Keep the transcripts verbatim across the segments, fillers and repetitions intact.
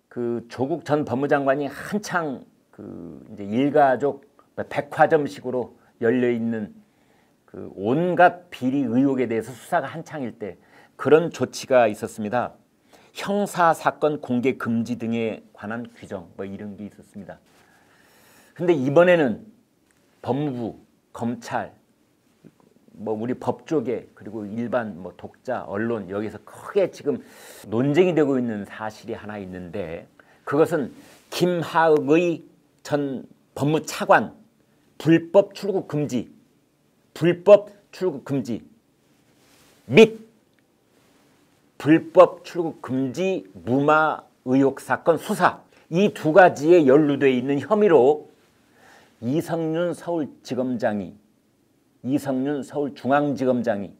그 조국 전 법무장관이 한창 그 이제 일가족 백화점식으로 열려 있는 그 온갖 비리 의혹에 대해서 수사가 한창일 때 그런 조치가 있었습니다. 형사 사건 공개 금지 등에 관한 규정 뭐 이런 게 있었습니다. 근데 이번에는 법무부, 검찰, 뭐 우리 법조계 그리고 일반 뭐 독자, 언론 여기서 크게 지금 논쟁이 되고 있는 사실이 하나 있는데 그것은 김하익의 전 법무차관 불법 출국 금지, 불법 출국 금지 및 불법 출국 금지 무마 의혹 사건 수사 이 두 가지에 연루되어 있는 혐의로 이성윤 서울지검장이 이성윤 서울중앙지검장이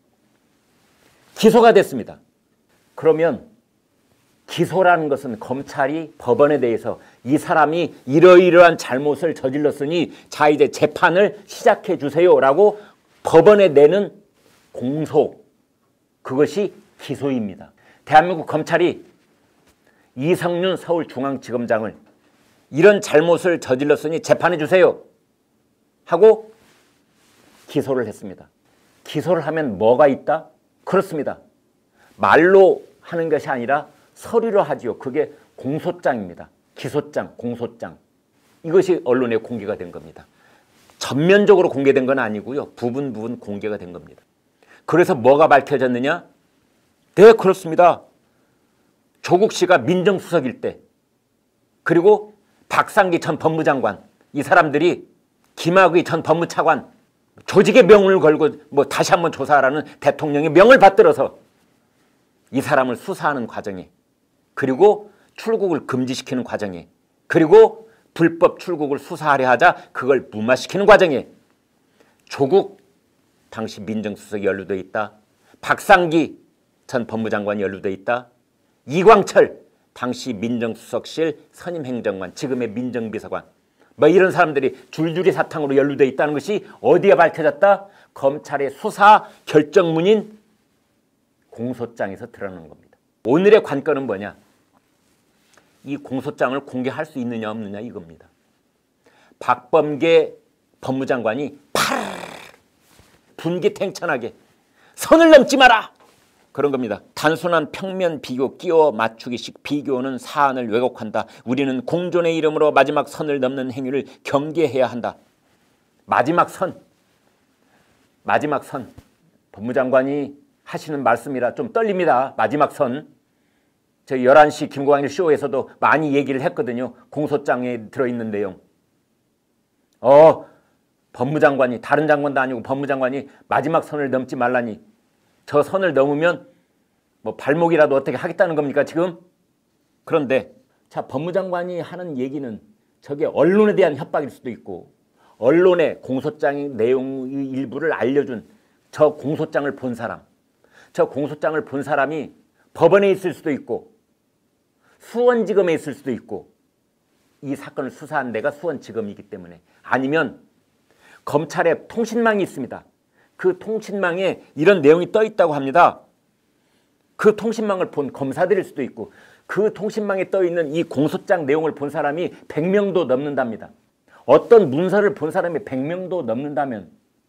기소가 됐습니다. 그러면 기소라는 것은 검찰이 법원에 대해서 이 사람이 이러이러한 잘못을 저질렀으니 자 이제 재판을 시작해 주세요라고 법원에 내는 공소, 그것이 기소입니다. 대한민국 검찰이 이성윤 서울중앙지검장을 이런 잘못을 저질렀으니 재판해 주세요 하고 기소를 했습니다. 기소를 하면 뭐가 있다? 그렇습니다. 말로 하는 것이 아니라 서류로 하지요. 그게 공소장입니다. 기소장, 공소장. 이것이 언론에 공개가 된 겁니다. 전면적으로 공개된 건 아니고요. 부분 부분 공개가 된 겁니다. 그래서 뭐가 밝혀졌느냐? 네, 그렇습니다. 조국 씨가 민정수석일 때 그리고 박상기 전 법무장관 이 사람들이 김학의 전 법무차관 조직의 명을 걸고 뭐 다시 한번 조사하라는 대통령의 명을 받들어서 이 사람을 수사하는 과정에 그리고 출국을 금지시키는 과정에 그리고 불법 출국을 수사하려 하자 그걸 무마시키는 과정에 조국 당시 민정수석이 연루되어 있다. 박상기 전 법무장관이 연루되어 있다. 이광철 당시 민정수석실 선임행정관 지금의 민정비서관 뭐 이런 사람들이 줄줄이 사탕으로 연루되어 있다는 것이 어디에 밝혀졌다? 검찰의 수사 결정문인 공소장에서 드러나는 겁니다. 오늘의 관건은 뭐냐? 이 공소장을 공개할 수 있느냐 없느냐 이겁니다. 박범계 법무장관이 파르르 분기탱천하게 선을 넘지 마라 그런 겁니다. 단순한 평면 비교 끼워 맞추기식 비교는 사안을 왜곡한다. 우리는 공존의 이름으로 마지막 선을 넘는 행위를 경계해야 한다. 마지막 선, 마지막 선. 법무장관이 하시는 말씀이라 좀 떨립니다. 마지막 선. 저희 열한 시 김광일 쇼에서도 많이 얘기를 했거든요. 공소장에 들어있는 내용. 어, 법무장관이 다른 장관도 아니고 법무장관이 마지막 선을 넘지 말라니 저 선을 넘으면 뭐 발목이라도 어떻게 하겠다는 겁니까 지금? 그런데 자 법무장관이 하는 얘기는 저게 언론에 대한 협박일 수도 있고 언론의 공소장의 내용의 일부를 알려준 저 공소장을 본 사람 저 공소장을 본 사람이 법원에 있을 수도 있고 수원지검에 있을 수도 있고 이 사건을 수사한 데가 수원지검이기 때문에 아니면 검찰의 통신망이 있습니다. 그 통신망에 이런 내용이 떠 있다고 합니다. 그 통신망을 본 검사들일 수도 있고 그 통신망에 떠 있는 이 공소장 내용을 본 사람이 백 명도 넘는답니다. 어떤 문서를 본 사람이 백 명도 넘는다면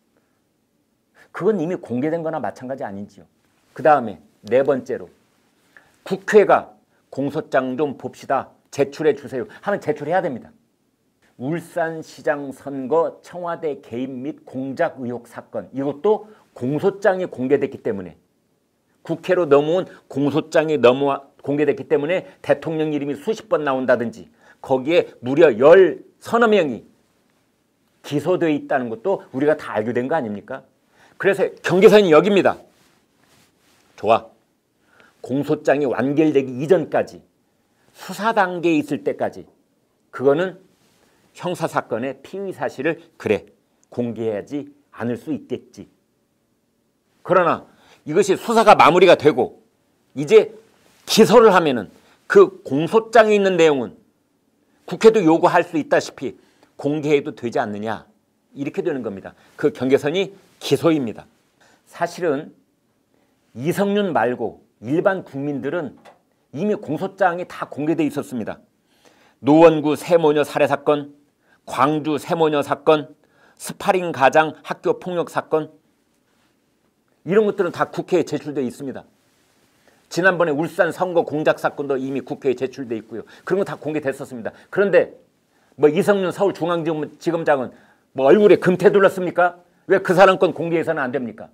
그건 이미 공개된 거나 마찬가지 아닌지요. 그 다음에 네 번째로 국회가 공소장 좀 봅시다. 제출해 주세요. 하면 제출해야 됩니다. 울산시장 선거 청와대 개입 및 공작 의혹 사건 이것도 공소장이 공개됐기 때문에 국회로 넘어온 공소장이 넘어 공개됐기 때문에 대통령 이름이 수십 번 나온다든지 거기에 무려 열 서너 명이 기소되어 있다는 것도 우리가 다 알게 된 거 아닙니까? 그래서 경계선이 여기입니다. 좋아. 공소장이 완결되기 이전까지 수사 단계에 있을 때까지 그거는 형사사건의 피의 사실을 그래 공개하지 않을 수 있겠지. 그러나 이것이 수사가 마무리가 되고 이제 기소를 하면은 그 공소장에 있는 내용은 국회도 요구할 수 있다시피 공개해도 되지 않느냐 이렇게 되는 겁니다. 그 경계선이 기소입니다. 사실은 이성윤 말고 일반 국민들은 이미 공소장이 다 공개되어 있었습니다. 노원구 세모녀 살해 사건, 광주 세모녀 사건, 스파링 가장 학교 폭력 사건, 이런 것들은 다 국회에 제출되어 있습니다. 지난번에 울산 선거 공작 사건도 이미 국회에 제출되어 있고요. 그런 거 다 공개됐었습니다. 그런데 뭐 이성윤 서울중앙지검장은 뭐 얼굴에 금태 둘렀습니까? 왜 그 사람 건 공개해서는 안 됩니까?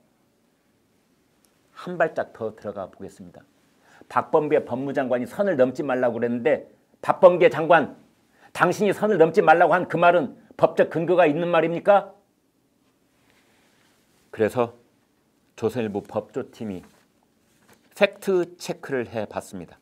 한 발짝 더 들어가 보겠습니다. 박범계 법무장관이 선을 넘지 말라고 그랬는데, 박범계 장관, 당신이 선을 넘지 말라고 한 그 말은 법적 근거가 있는 말입니까? 그래서 조선일보 법조팀이 팩트 체크를 해봤습니다.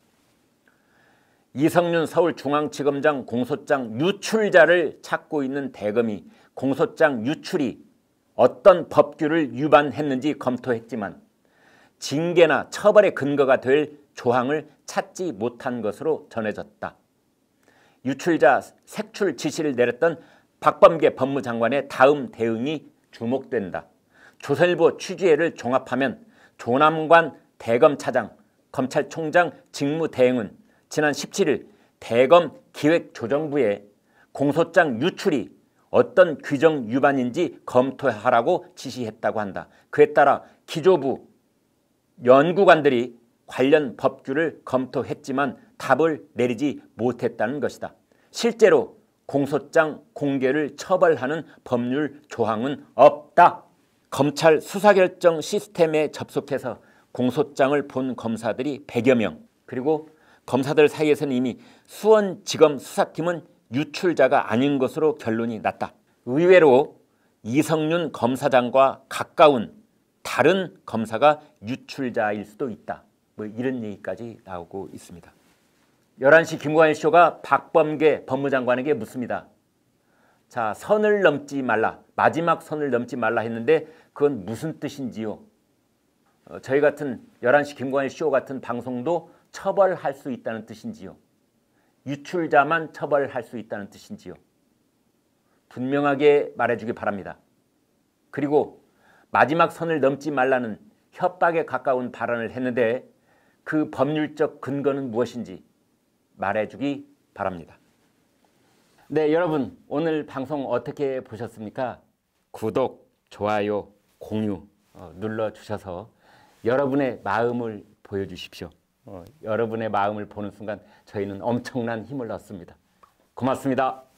이성윤 서울중앙지검장 공소장 유출자를 찾고 있는 대검이 공소장 유출이 어떤 법규를 위반했는지 검토했지만 징계나 처벌의 근거가 될 조항을 찾지 못한 것으로 전해졌다. 유출자 색출 지시를 내렸던 박범계 법무장관의 다음 대응이 주목된다. 조선일보 취재를 종합하면 조남관 대검차장, 검찰총장 직무대행은 지난 십칠일 대검 기획조정부에 공소장 유출이 어떤 규정 위반인지 검토하라고 지시했다고 한다. 그에 따라 기조부 연구관들이 관련 법규를 검토했지만 답을 내리지 못했다는 것이다. 실제로 공소장 공개를 처벌하는 법률 조항은 없다. 검찰 수사결정 시스템에 접속해서 공소장을 본 검사들이 백여 명, 그리고 검사들 사이에서는 이미 수원지검 수사팀은 유출자가 아닌 것으로 결론이 났다. 의외로 이성윤 검사장과 가까운 다른 검사가 유출자일 수도 있다. 뭐 이런 얘기까지 나오고 있습니다. 열한 시 김광일 쇼가 박범계 법무장관에게 묻습니다. 자, 선을 넘지 말라, 마지막 선을 넘지 말라 했는데 그건 무슨 뜻인지요? 어, 저희 같은 열한 시 김광일 쇼 같은 방송도 처벌할 수 있다는 뜻인지요? 유출자만 처벌할 수 있다는 뜻인지요? 분명하게 말해주기 바랍니다. 그리고 마지막 선을 넘지 말라는 협박에 가까운 발언을 했는데 그 법률적 근거는 무엇인지 말해주기 바랍니다. 네, 여러분 오늘 방송 어떻게 보셨습니까? 구독, 좋아요, 공유 어, 눌러주셔서 여러분의 마음을 보여주십시오. 어, 여러분의 마음을 보는 순간 저희는 엄청난 힘을 얻습니다. 고맙습니다.